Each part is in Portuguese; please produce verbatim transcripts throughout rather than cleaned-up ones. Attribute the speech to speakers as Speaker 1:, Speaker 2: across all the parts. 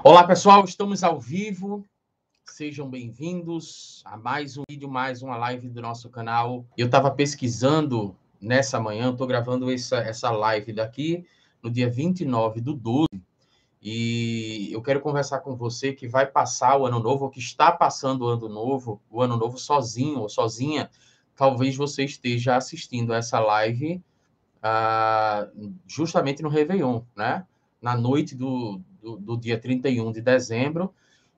Speaker 1: Olá, pessoal, estamos ao vivo. Sejam bem-vindos a mais um vídeo, mais uma live do nosso canal. Eu estava pesquisando nessa manhã, estou gravando essa, essa live daqui no dia vinte e nove do doze, e eu quero conversar com você que vai passar o ano novo, ou que está passando o ano novo, o ano novo sozinho ou sozinha. Talvez você esteja assistindo essa live ah, justamente no Réveillon, né? Na noite do, do, do dia trinta e um de dezembro,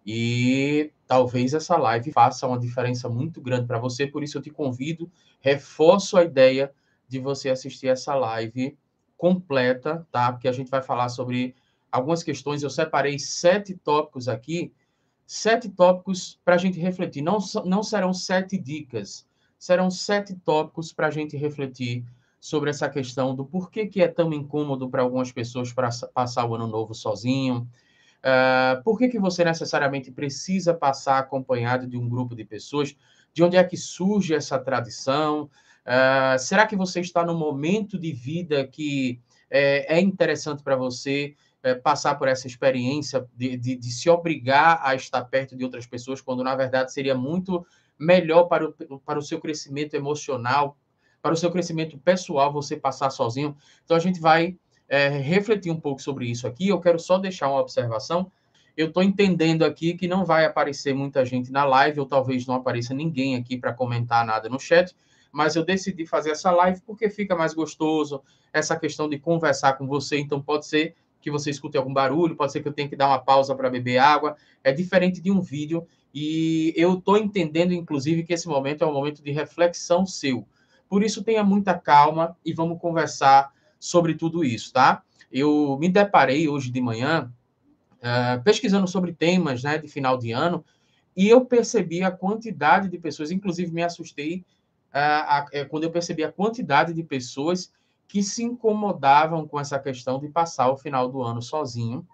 Speaker 1: e talvez essa live faça uma diferença muito grande para você, por isso eu te convido, reforço a ideia de você assistir essa live completa, tá? Porque a gente vai falar sobre algumas questões, eu separei sete tópicos aqui, sete tópicos para a gente refletir, não, não serão sete dicas, serão sete tópicos para a gente refletir sobre essa questão do porquê que é tão incômodo para algumas pessoas para passar o ano novo sozinho, uh, por que que você necessariamente precisa passar acompanhado de um grupo de pessoas, de onde é que surge essa tradição, uh, será que você está num momento de vida que é, é interessante para você é, passar por essa experiência de, de, de se obrigar a estar perto de outras pessoas, quando na verdade seria muito melhor para o, para o seu crescimento emocional, para o seu crescimento pessoal, você passar sozinho. Então, a gente vai é, refletir um pouco sobre isso aqui. Eu quero só deixar uma observação. Eu estou entendendo aqui que não vai aparecer muita gente na live, ou talvez não apareça ninguém aqui para comentar nada no chat, mas eu decidi fazer essa live porque fica mais gostoso, essa questão de conversar com você. Então, pode ser que você escute algum barulho, pode ser que eu tenha que dar uma pausa para beber água. É diferente de um vídeo, e eu estou entendendo, inclusive, que esse momento é um momento de reflexão seu. Por isso, tenha muita calma e vamos conversar sobre tudo isso, tá? Eu me deparei hoje de manhã uh, pesquisando sobre temas, né, de final de ano, e eu percebi a quantidade de pessoas, inclusive me assustei uh, a, a, quando eu percebi a quantidade de pessoas que se incomodavam com essa questão de passar o final do ano sozinho.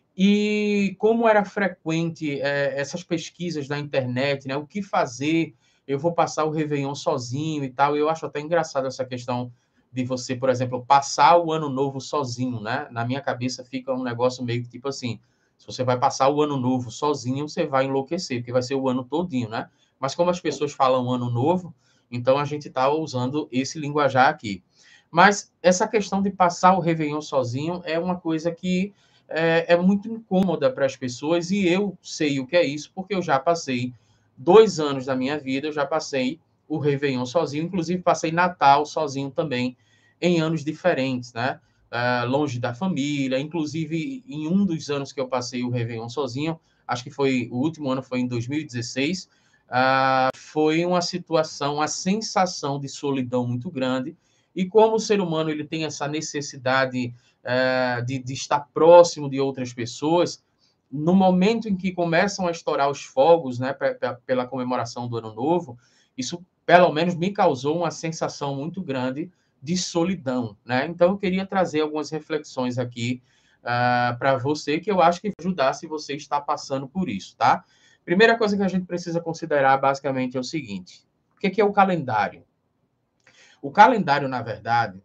Speaker 1: E como era frequente é, essas pesquisas na internet, né? O que fazer? Eu vou passar o Réveillon sozinho e tal. Eu acho até engraçado essa questão de você, por exemplo, passar o ano novo sozinho, né? Na minha cabeça fica um negócio meio que tipo assim, se você vai passar o ano novo sozinho, você vai enlouquecer, porque vai ser o ano todinho, né? Mas como as pessoas falam ano novo, então a gente está usando esse linguajar aqui. Mas essa questão de passar o Réveillon sozinho é uma coisa que é, é muito incômoda para as pessoas, e eu sei o que é isso, porque eu já passei dois anos da minha vida, eu já passei o Réveillon sozinho, inclusive passei Natal sozinho também, em anos diferentes, né? Uh, longe da família, inclusive em um dos anos que eu passei o Réveillon sozinho, acho que foi, o último ano foi em dois mil e dezesseis, uh, foi uma situação, uma sensação de solidão muito grande, e como o ser humano ele tem essa necessidade é, de, de estar próximo de outras pessoas, no momento em que começam a estourar os fogos, né, pra, pra, pela comemoração do Ano Novo, isso, pelo menos, me causou uma sensação muito grande de solidão, né? Então, eu queria trazer algumas reflexões aqui uh, para você, que eu acho que vai ajudar se você está passando por isso, tá? Primeira coisa que a gente precisa considerar, basicamente, é o seguinte: o que é o calendário? O calendário, na verdade,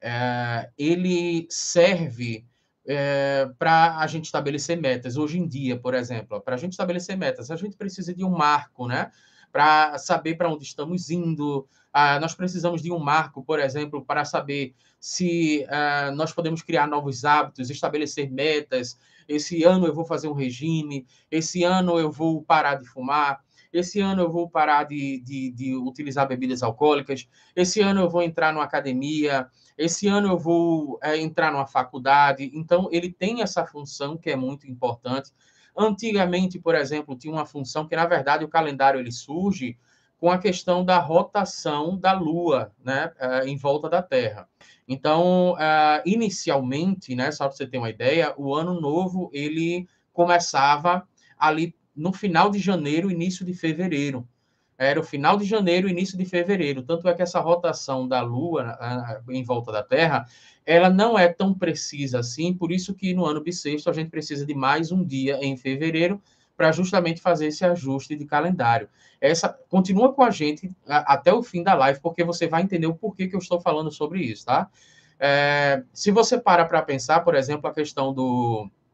Speaker 1: é, ele serve é, para a gente estabelecer metas. Hoje em dia, por exemplo, para a gente estabelecer metas, a gente precisa de um marco, né? Para saber para onde estamos indo. Ah, nós precisamos de um marco, por exemplo, para saber se ah, nós podemos criar novos hábitos, estabelecer metas. Esse ano eu vou fazer um regime, esse ano eu vou parar de fumar, esse ano eu vou parar de, de, de utilizar bebidas alcoólicas, esse ano eu vou entrar numa academia, esse ano eu vou é, entrar numa faculdade. Então, ele tem essa função que é muito importante. Antigamente, por exemplo, tinha uma função que, na verdade, o calendário ele surge com a questão da rotação da Lua, né, em volta da Terra. Então, inicialmente, né, só para você ter uma ideia, o Ano Novo ele começava ali no final de janeiro, início de fevereiro. Era o final de janeiro, início de fevereiro. Tanto é que essa rotação da Lua em volta da Terra, ela não é tão precisa assim, por isso que no ano bissexto a gente precisa de mais um dia em fevereiro para justamente fazer esse ajuste de calendário. Essa continua com a gente até o fim da live, porque você vai entender o porquê que eu estou falando sobre isso, tá? É, se você para para pensar, por exemplo, a questão do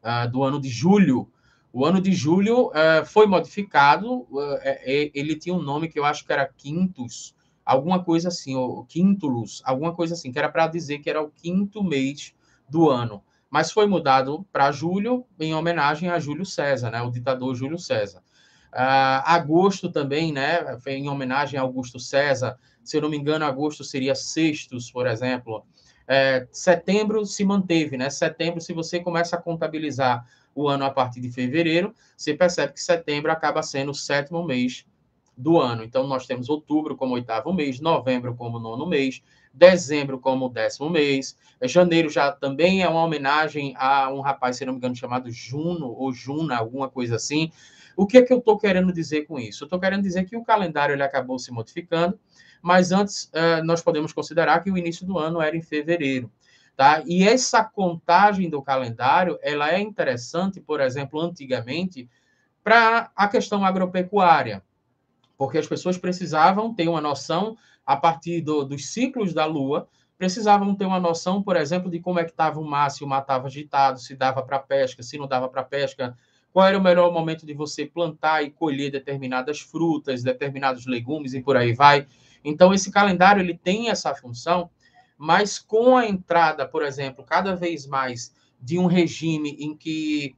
Speaker 1: uh, do ano de julho. O ano de julho uh, foi modificado, uh, é, ele tinha um nome que eu acho que era Quintus, alguma coisa assim, ou Quintulus, alguma coisa assim, que era para dizer que era o quinto mês do ano. Mas foi mudado para julho, em homenagem a Júlio César, né, o ditador Júlio César. Uh, agosto também, né, foi em homenagem a Augusto César. Se eu não me engano, agosto seria Sextus, por exemplo. É, setembro se manteve, né? Setembro, se você começa a contabilizar o ano a partir de fevereiro, você percebe que setembro acaba sendo o sétimo mês do ano. Então, nós temos outubro como oitavo mês, novembro como nono mês, dezembro como décimo mês, janeiro já também é uma homenagem a um rapaz, se não me engano, chamado Juno ou Juna, alguma coisa assim. O que é que eu estou querendo dizer com isso? Eu estou querendo dizer que o calendário ele acabou se modificando, mas antes uh, nós podemos considerar que o início do ano era em fevereiro. Tá? E essa contagem do calendário ela é interessante, por exemplo, antigamente, para a questão agropecuária, porque as pessoas precisavam ter uma noção, a partir do, dos ciclos da Lua, precisavam ter uma noção, por exemplo, de como é que estava o mar, se o mar estava agitado, se dava para pesca, se não dava para pesca, qual era o melhor momento de você plantar e colher determinadas frutas, determinados legumes e por aí vai. Então, esse calendário ele tem essa função, mas com a entrada, por exemplo, cada vez mais de um regime em que,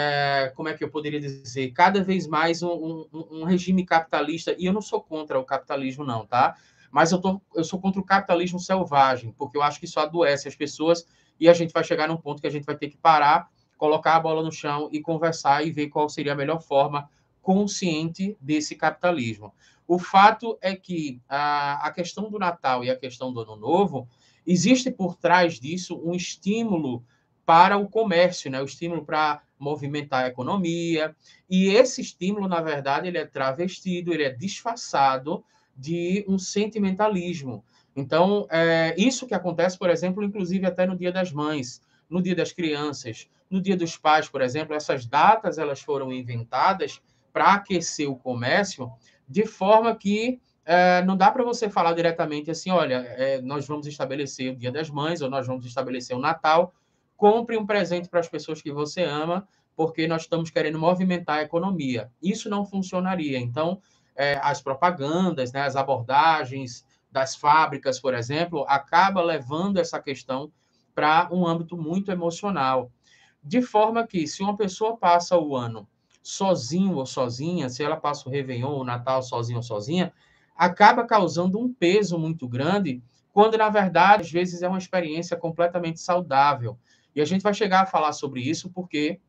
Speaker 1: é, como é que eu poderia dizer, cada vez mais um, um, um regime capitalista, e eu não sou contra o capitalismo não, tá? Mas eu, tô, eu sou contra o capitalismo selvagem, porque eu acho que isso adoece as pessoas e a gente vai chegar num ponto que a gente vai ter que parar, colocar a bola no chão e conversar e ver qual seria a melhor forma consciente desse capitalismo. O fato é que a, a questão do Natal e a questão do Ano Novo, existe por trás disso um estímulo para o comércio, né? O estímulo para movimentar a economia, e esse estímulo, na verdade, ele é travestido, ele é disfarçado de um sentimentalismo. Então, é isso que acontece, por exemplo, inclusive até no Dia das Mães, no Dia das Crianças, no Dia dos Pais, por exemplo, essas datas elas foram inventadas para aquecer o comércio, de forma que é, não dá para você falar diretamente assim, olha, é, nós vamos estabelecer o Dia das Mães, ou nós vamos estabelecer o Natal, compre um presente para as pessoas que você ama, porque nós estamos querendo movimentar a economia. Isso não funcionaria. Então, é, as propagandas, né, as abordagens das fábricas, por exemplo, acaba levando essa questão para um âmbito muito emocional. De forma que, se uma pessoa passa o ano sozinho ou sozinha, se ela passa o Réveillon, o Natal sozinho ou sozinha, acaba causando um peso muito grande, quando, na verdade, às vezes é uma experiência completamente saudável. E a gente vai chegar a falar sobre isso porque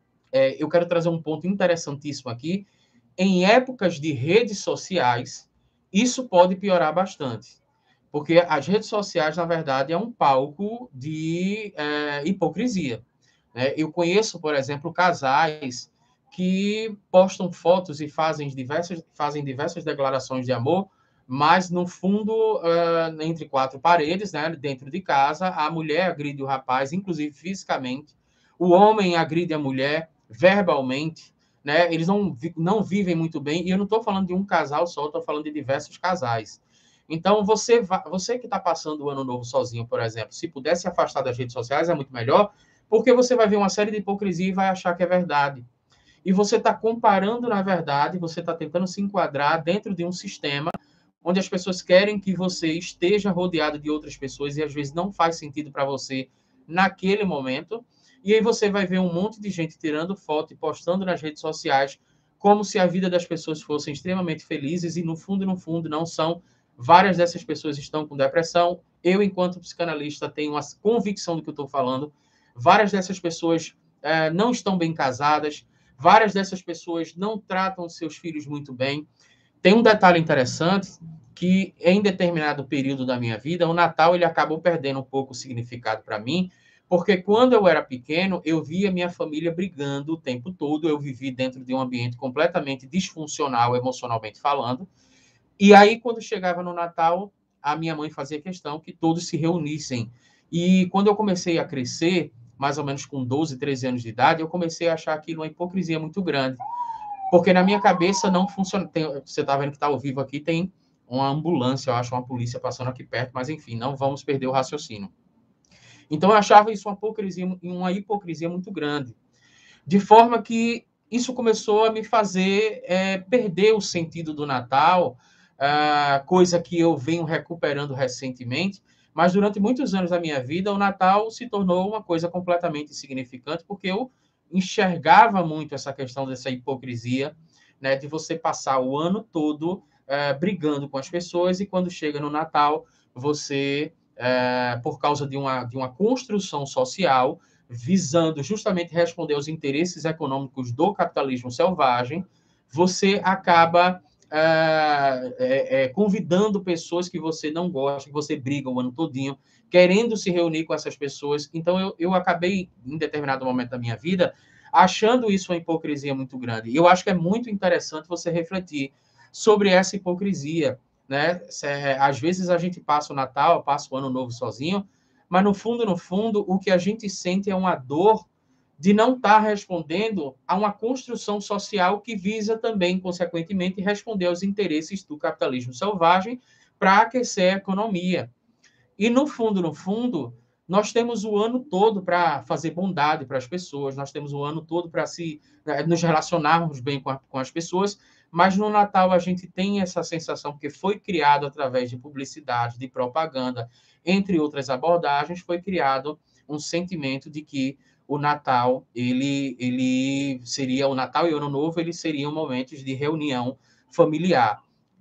Speaker 1: é, eu quero trazer um ponto interessantíssimo aqui. Em épocas de redes sociais, isso pode piorar bastante. Porque as redes sociais, na verdade, é um palco de é, hipocrisia. Né? Eu conheço, por exemplo, casais que postam fotos e fazem diversas, fazem diversas declarações de amor, mas, no fundo, uh, entre quatro paredes, né, dentro de casa, a mulher agride o rapaz, inclusive fisicamente, o homem agride a mulher verbalmente, né? Eles não, não vivem muito bem, e eu não estou falando de um casal só, estou falando de diversos casais. Então, você, você que está passando o ano novo sozinho, por exemplo, se puder se afastar das redes sociais, é muito melhor, porque você vai ver uma série de hipocrisia e vai achar que é verdade. E você está comparando, na verdade, você está tentando se enquadrar dentro de um sistema onde as pessoas querem que você esteja rodeado de outras pessoas e às vezes não faz sentido para você naquele momento. E aí você vai ver um monte de gente tirando foto e postando nas redes sociais como se a vida das pessoas fossem extremamente felizes e, no fundo, no fundo, não são. Várias dessas pessoas estão com depressão. Eu, enquanto psicanalista, tenho a convicção do que eu estou falando. Várias dessas pessoas eh, não estão bem casadas. Várias dessas pessoas não tratam seus filhos muito bem. Tem um detalhe interessante que, em determinado período da minha vida, o Natal ele acabou perdendo um pouco o significado para mim, porque quando eu era pequeno, eu via minha família brigando o tempo todo, eu vivi dentro de um ambiente completamente disfuncional, emocionalmente falando, e aí, quando chegava no Natal, a minha mãe fazia questão que todos se reunissem. E quando eu comecei a crescer, mais ou menos com doze, treze anos de idade, eu comecei a achar aquilo uma hipocrisia muito grande. Porque na minha cabeça não funciona. Tem, você está vendo que está ao vivo aqui, tem uma ambulância, eu acho, uma polícia passando aqui perto, mas enfim, não vamos perder o raciocínio. Então eu achava isso uma hipocrisia, uma hipocrisia muito grande. De forma que isso começou a me fazer é, perder o sentido do Natal, uh, coisa que eu venho recuperando recentemente, mas durante muitos anos da minha vida, o Natal se tornou uma coisa completamente insignificante, porque eu enxergava muito essa questão dessa hipocrisia, né, de você passar o ano todo uh, brigando com as pessoas e quando chega no Natal, você, uh, por causa de uma, de uma construção social, visando justamente responder aos interesses econômicos do capitalismo selvagem, você acaba é, é, convidando pessoas que você não gosta, que você briga o ano todinho, querendo se reunir com essas pessoas. Então, eu, eu acabei, em determinado momento da minha vida, achando isso uma hipocrisia muito grande. E eu acho que é muito interessante você refletir sobre essa hipocrisia, né? Às vezes a gente passa o Natal, passa o Ano Novo sozinho, mas no fundo, no fundo, o que a gente sente é uma dor de não estar respondendo a uma construção social que visa também, consequentemente, responder aos interesses do capitalismo selvagem para aquecer a economia. E, no fundo, no fundo, nós temos o ano todo para fazer bondade para as pessoas, nós temos o ano todo para se nos relacionarmos bem com, a, com as pessoas, mas no Natal a gente tem essa sensação, porque foi criado através de publicidade, de propaganda, entre outras abordagens, foi criado um sentimento de que o Natal, ele, ele seria, o Natal e o Ano Novo, eles seriam momentos de reunião familiar.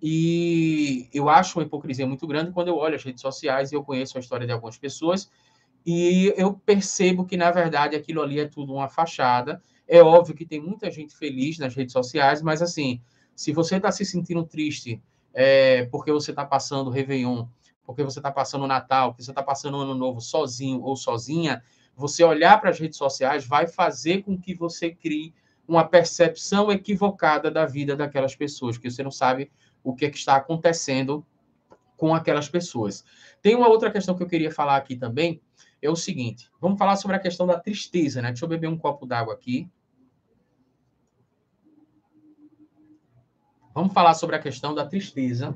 Speaker 1: E eu acho uma hipocrisia muito grande quando eu olho as redes sociais e eu conheço a história de algumas pessoas e eu percebo que, na verdade, aquilo ali é tudo uma fachada. É óbvio que tem muita gente feliz nas redes sociais, mas, assim, se você está se sentindo triste é, porque você está passando o Réveillon, porque você está passando o Natal, porque você está passando o Ano Novo sozinho ou sozinha, você olhar para as redes sociais vai fazer com que você crie uma percepção equivocada da vida daquelas pessoas, porque você não sabe o que, é que está acontecendo com aquelas pessoas. Tem uma outra questão que eu queria falar aqui também, é o seguinte, vamos falar sobre a questão da tristeza, né? Deixa eu beber um copo d'água aqui. Vamos falar sobre a questão da tristeza,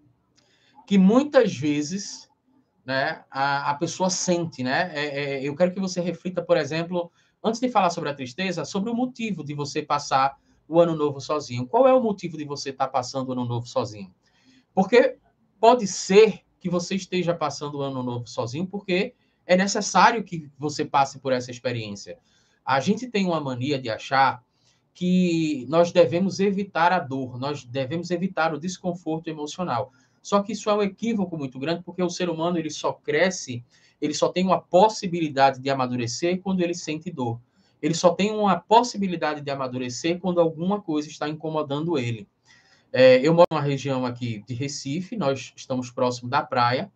Speaker 1: que muitas vezes, né, a, a pessoa sente, né? É, é, eu quero que você reflita, por exemplo, antes de falar sobre a tristeza, sobre o motivo de você passar o ano novo sozinho. Qual é o motivo de você estar passando o ano novo sozinho? Porque pode ser que você esteja passando o ano novo sozinho, porque é necessário que você passe por essa experiência. A gente tem uma mania de achar que nós devemos evitar a dor, nós devemos evitar o desconforto emocional. Só que isso é um equívoco muito grande, porque o ser humano ele só cresce, ele só tem uma possibilidade de amadurecer quando ele sente dor. Ele só tem uma possibilidade de amadurecer quando alguma coisa está incomodando ele. É, eu moro numa região aqui de Recife, nós estamos próximo da praia.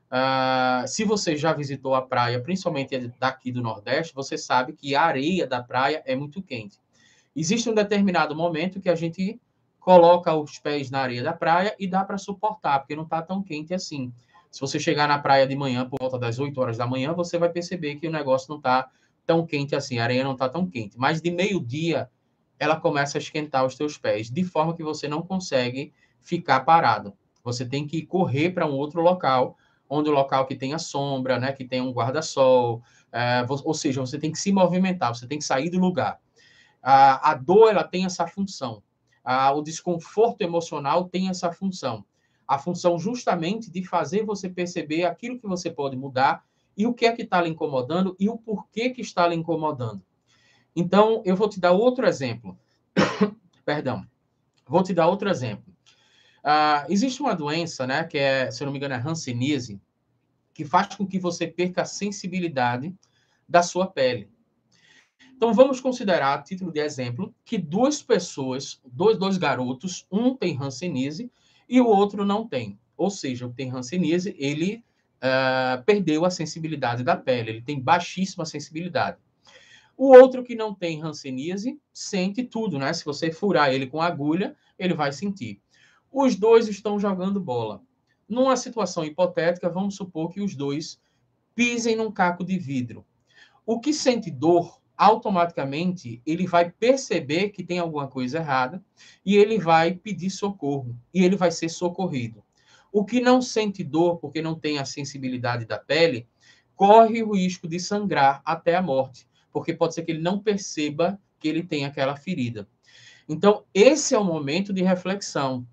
Speaker 1: Uh, se você já visitou a praia, principalmente daqui do Nordeste, você sabe que a areia da praia é muito quente. Existe um determinado momento que a gente coloca os pés na areia da praia e dá para suportar, porque não está tão quente assim. Se você chegar na praia de manhã, por volta das oito horas da manhã, você vai perceber que o negócio não está tão quente assim, a areia não está tão quente. Mas de meio-dia, ela começa a esquentar os teus pés, de forma que você não consegue ficar parado. Você tem que correr para um outro local, onde o local que tenha sombra, né, que tenha um guarda-sol, é, ou seja, você tem que se movimentar, você tem que sair do lugar. A, a dor, ela tem essa função. A, o desconforto emocional tem essa função. A função justamente de fazer você perceber aquilo que você pode mudar e o que é que está lhe incomodando e o porquê que está lhe incomodando. Então, eu vou te dar outro exemplo. Perdão. Vou te dar outro exemplo. Uh, existe uma doença, né, que é, se eu não me engano, é hanseníase, que faz com que você perca a sensibilidade da sua pele. Então, vamos considerar, a título de exemplo, que duas pessoas, dois, dois garotos, um tem hanseníase e o outro não tem. Ou seja, o que tem hanseníase, ele uh, perdeu a sensibilidade da pele, ele tem baixíssima sensibilidade. O outro que não tem hanseníase sente tudo, né? Se você furar ele com agulha, ele vai sentir. Os dois estão jogando bola. Numa situação hipotética, vamos supor que os dois pisem num caco de vidro. O que sente dor, automaticamente, ele vai perceber que tem alguma coisa errada e ele vai pedir socorro e ele vai ser socorrido. O que não sente dor, porque não tem a sensibilidade da pele, corre o risco de sangrar até a morte, porque pode ser que ele não perceba porque ele tem aquela ferida. Então, esse é o momento de reflexão.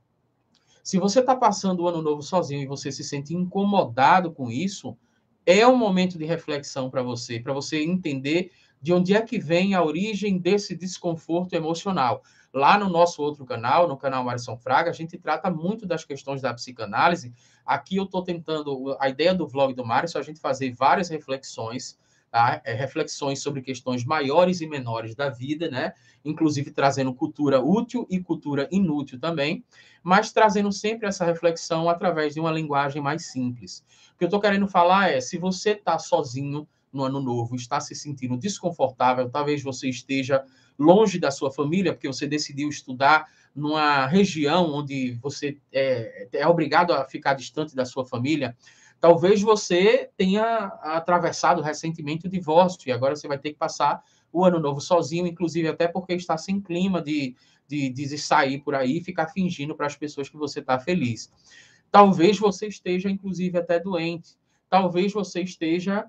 Speaker 1: Se você está passando o ano novo sozinho e você se sente incomodado com isso, é um momento de reflexão para você, para você entender de onde é que vem a origem desse desconforto emocional. Lá no nosso outro canal, no canal Marison Fraga, a gente trata muito das questões da psicanálise. Aqui eu estou tentando, a ideia do vlog do Marison é a gente fazer várias reflexões, tá? É, reflexões sobre questões maiores e menores da vida, né? Inclusive trazendo cultura útil e cultura inútil também, mas trazendo sempre essa reflexão através de uma linguagem mais simples. O que eu estou querendo falar é, se você está sozinho no ano novo, está se sentindo desconfortável, talvez você esteja longe da sua família, porque você decidiu estudar numa região onde você é, é obrigado a ficar distante da sua família, talvez você tenha atravessado recentemente o divórcio, e agora você vai ter que passar o ano novo sozinho, inclusive até porque está sem clima de, de, de sair por aí e ficar fingindo para as pessoas que você está feliz. Talvez você esteja, inclusive, até doente. Talvez você esteja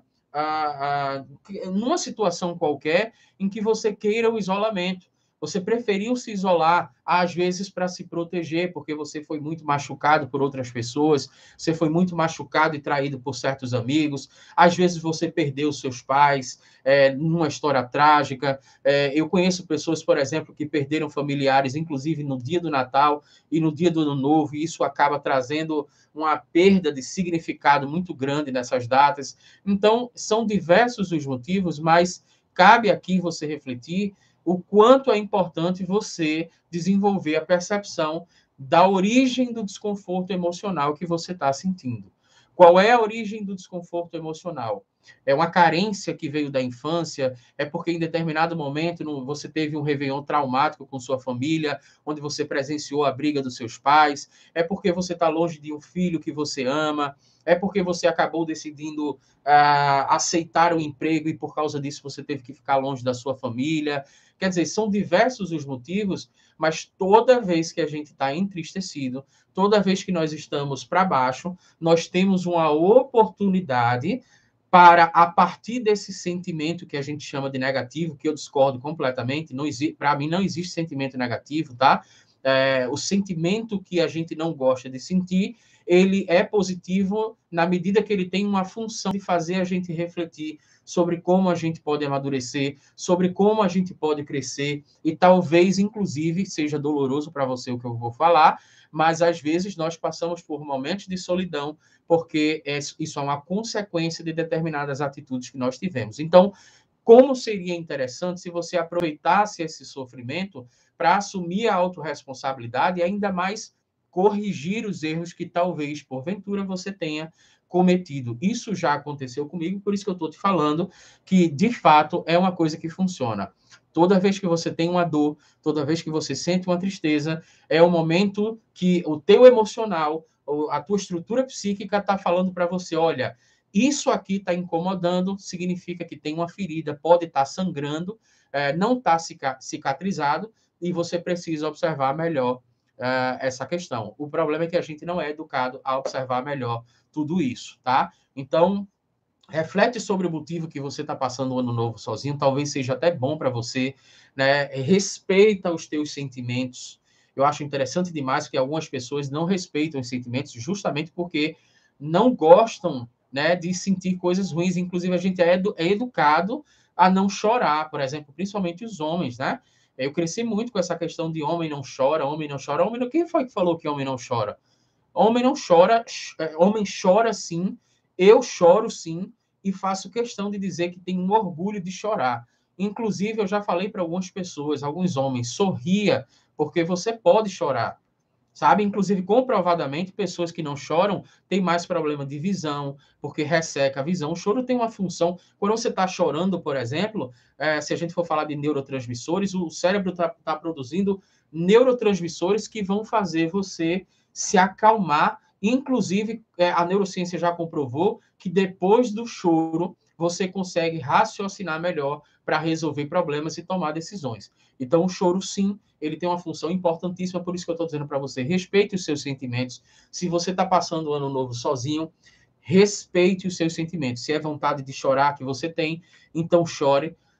Speaker 1: ah, ah, numa situação qualquer em que você queira o isolamento. Você preferiu se isolar, às vezes, para se proteger, porque você foi muito machucado por outras pessoas, você foi muito machucado e traído por certos amigos, às vezes você perdeu seus pais é, numa história trágica. É, eu conheço pessoas, por exemplo, que perderam familiares, inclusive no dia do Natal e no dia do Ano Novo, e isso acaba trazendo uma perda de significado muito grande nessas datas. Então, são diversos os motivos, mas cabe aqui você refletir o quanto é importante você desenvolver a percepção da origem do desconforto emocional que você está sentindo. Qual é a origem do desconforto emocional? É uma carência que veio da infância? É porque em determinado momento você teve um réveillon traumático com sua família, onde você presenciou a briga dos seus pais? É porque você está longe de um filho que você ama? É porque você acabou decidindo uh, aceitar o emprego e por causa disso você teve que ficar longe da sua família? Quer dizer, são diversos os motivos, mas toda vez que a gente está entristecido, toda vez que nós estamos para baixo, nós temos uma oportunidade para, a partir desse sentimento que a gente chama de negativo, que eu discordo completamente, não para mim não existe sentimento negativo, tá? É, o sentimento que a gente não gosta de sentir, ele é positivo na medida que ele tem uma função de fazer a gente refletir sobre como a gente pode amadurecer, sobre como a gente pode crescer, e talvez, inclusive, seja doloroso para você o que eu vou falar, mas às vezes nós passamos por momentos de solidão, porque isso é uma consequência de determinadas atitudes que nós tivemos. Então, como seria interessante se você aproveitasse esse sofrimento para assumir a autorresponsabilidade e ainda mais corrigir os erros que talvez, porventura, você tenha cometido. Isso já aconteceu comigo, por isso que eu estou te falando que, de fato, é uma coisa que funciona. Toda vez que você tem uma dor, toda vez que você sente uma tristeza, é o momento que o teu emocional, a tua estrutura psíquica está falando para você, olha, isso aqui está incomodando, significa que tem uma ferida, pode estar tá sangrando, é, não está cicatrizado, e você precisa observar melhor uh, essa questão. O problema é que a gente não é educado a observar melhor tudo isso, tá? Então, reflete sobre o motivo que você está passando o ano novo sozinho, talvez seja até bom para você, né? Respeita os teus sentimentos. Eu acho interessante demais que algumas pessoas não respeitam os sentimentos justamente porque não gostam, né, de sentir coisas ruins. Inclusive, a gente é, edu é educado a não chorar, por exemplo, principalmente os homens, né? Eu cresci muito com essa questão de homem não chora, homem não chora. Homem não... Quem foi que falou que homem não chora? Homem não chora, homem chora sim, eu choro sim, e faço questão de dizer que tenho um orgulho de chorar. Inclusive, eu já falei para algumas pessoas, alguns homens, sorria, porque você pode chorar. Sabe? Inclusive, comprovadamente, pessoas que não choram têm mais problema de visão, porque resseca a visão. O choro tem uma função. Quando você está chorando, por exemplo, é, se a gente for falar de neurotransmissores, o cérebro está tá produzindo neurotransmissores que vão fazer você se acalmar. Inclusive, é, a neurociência já comprovou que depois do choro, você consegue raciocinar melhor para resolver problemas e tomar decisões. Então, o choro, sim, ele tem uma função importantíssima, por isso que eu estou dizendo para você, respeite os seus sentimentos. Se você está passando o ano novo sozinho, respeite os seus sentimentos. Se é vontade de chorar que você tem, então chore.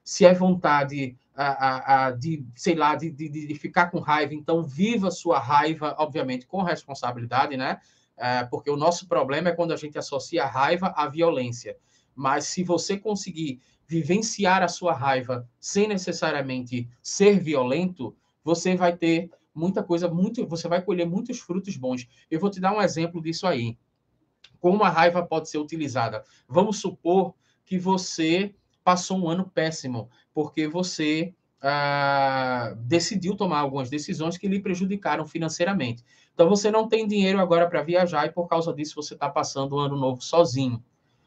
Speaker 1: Se é vontade a, a, a, de, sei lá, de, de, de ficar com raiva, então viva sua raiva, obviamente, com responsabilidade, né? É, porque o nosso problema é quando a gente associa a raiva à violência. Mas se você conseguir vivenciar a sua raiva sem necessariamente ser violento, você vai ter muita coisa, muito, você vai colher muitos frutos bons. Eu vou te dar um exemplo disso aí. Como a raiva pode ser utilizada? Vamos supor que você passou um ano péssimo, porque você ah, decidiu tomar algumas decisões que lhe prejudicaram financeiramente. Então, você não tem dinheiro agora para viajar e, por causa disso, você está passando o ano novo sozinho.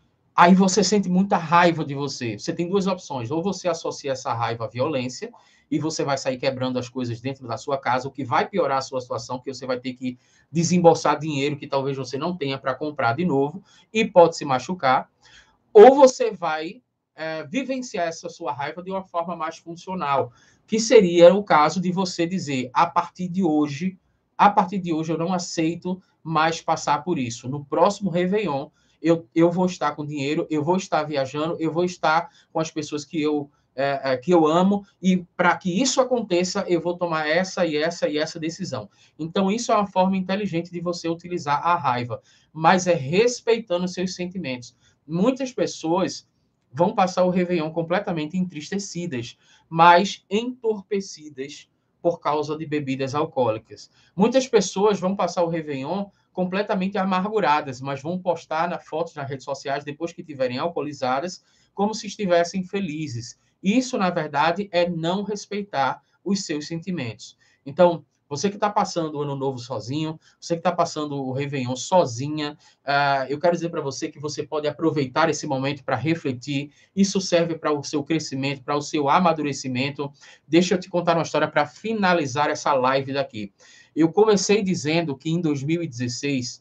Speaker 1: Aí você sente muita raiva de você. Você tem duas opções. Ou você associa essa raiva à violência e você vai sair quebrando as coisas dentro da sua casa, o que vai piorar a sua situação, porque você vai ter que desembolsar dinheiro que talvez você não tenha para comprar de novo e pode se machucar. Ou você vai é, vivenciar essa sua raiva de uma forma mais funcional, que seria o caso de você dizer, a partir de hoje, a partir de hoje eu não aceito mais passar por isso. No próximo Réveillon, eu, eu vou estar com dinheiro, eu vou estar viajando, eu vou estar com as pessoas que eu, é, é, que eu amo, e para que isso aconteça, eu vou tomar essa e essa e essa decisão. Então, isso é uma forma inteligente de você utilizar a raiva, mas é respeitando seus sentimentos. Muitas pessoas vão passar o Réveillon completamente entristecidas, mas entorpecidas por causa de bebidas alcoólicas. Muitas pessoas vão passar o Réveillon completamente amarguradas, mas vão postar na fotos nas redes sociais depois que estiverem alcoolizadas, como se estivessem felizes. Isso, na verdade, é não respeitar os seus sentimentos. Então, você que está passando o Ano Novo sozinho, você que está passando o Réveillon sozinha, uh, eu quero dizer para você que você pode aproveitar esse momento para refletir. Isso serve para o seu crescimento, para o seu amadurecimento. Deixa eu te contar uma história para finalizar essa live daqui. Eu comecei dizendo que em dois mil e dezesseis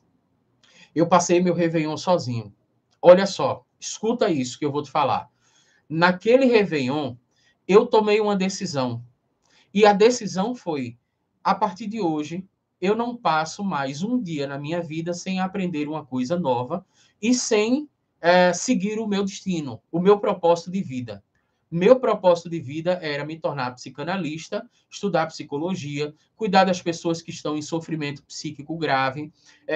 Speaker 1: eu passei meu Réveillon sozinho. Olha só, escuta isso que eu vou te falar. Naquele Réveillon, eu tomei uma decisão. E a decisão foi, a partir de hoje, eu não passo mais um dia na minha vida sem aprender uma coisa nova e sem é, seguir o meu destino, o meu propósito de vida. Meu propósito de vida era me tornar psicanalista, estudar psicologia, cuidar das pessoas que estão em sofrimento psíquico grave,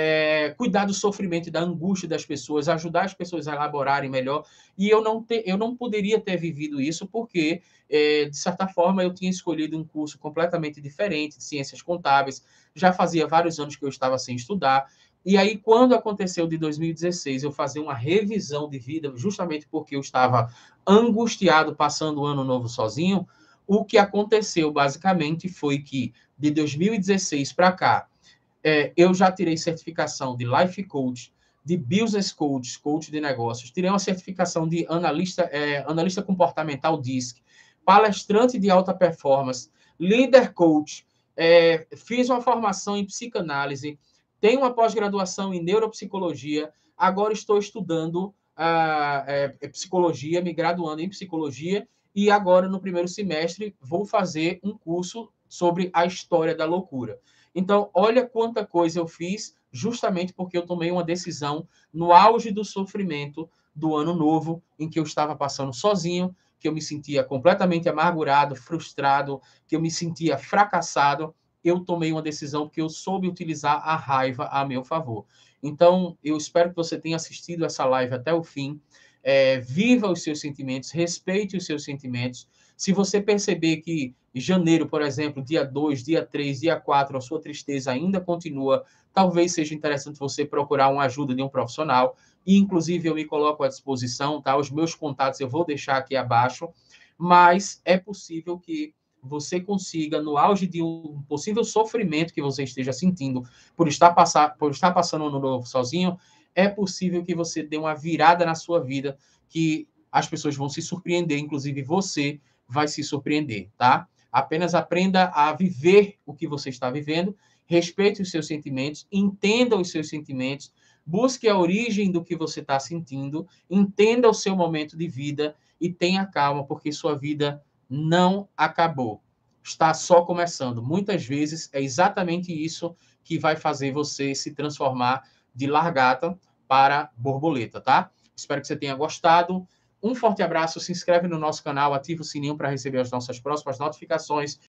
Speaker 1: é, cuidar do sofrimento e da angústia das pessoas, ajudar as pessoas a elaborarem melhor. E eu não, te, eu não poderia ter vivido isso porque, é, de certa forma, eu tinha escolhido um curso completamente diferente, de ciências contábeis. Já fazia vários anos que eu estava sem estudar. E aí, quando aconteceu de dois mil e dezesseis, eu fazer uma revisão de vida, justamente porque eu estava angustiado passando o ano novo sozinho, o que aconteceu, basicamente, foi que, de dois mil e dezesseis para cá, é, eu já tirei certificação de Life Coach, de Business Coach, Coach de negócios, tirei uma certificação de analista, é, analista comportamental D I S C, palestrante de alta performance, Leader Coach, é, fiz uma formação em psicanálise, tenho uma pós-graduação em neuropsicologia, agora estou estudando a, é, psicologia, me graduando em psicologia, e agora, no primeiro semestre, vou fazer um curso sobre a história da loucura. Então, olha quanta coisa eu fiz, justamente porque eu tomei uma decisão no auge do sofrimento do ano novo, em que eu estava passando sozinho, que eu me sentia completamente amargurado, frustrado, que eu me sentia fracassado. Eu tomei uma decisão porque eu soube utilizar a raiva a meu favor. Então, eu espero que você tenha assistido essa live até o fim. É, viva os seus sentimentos, respeite os seus sentimentos. Se você perceber que em janeiro, por exemplo, dia dois, dia três, dia quatro, a sua tristeza ainda continua, talvez seja interessante você procurar uma ajuda de um profissional. E, inclusive, eu me coloco à disposição, tá? Os meus contatos eu vou deixar aqui abaixo. Mas é possível que você consiga, no auge de um possível sofrimento que você esteja sentindo por estar, passar, por estar passando um ano novo sozinho, é possível que você dê uma virada na sua vida, que as pessoas vão se surpreender, inclusive você vai se surpreender, tá? Apenas aprenda a viver o que você está vivendo, respeite os seus sentimentos, entenda os seus sentimentos, busque a origem do que você está sentindo, entenda o seu momento de vida e tenha calma, porque sua vida não acabou. Está só começando. Muitas vezes é exatamente isso que vai fazer você se transformar de largata para borboleta, tá? Espero que você tenha gostado. Um forte abraço, se inscreve no nosso canal, ativa o sininho para receber as nossas próximas notificações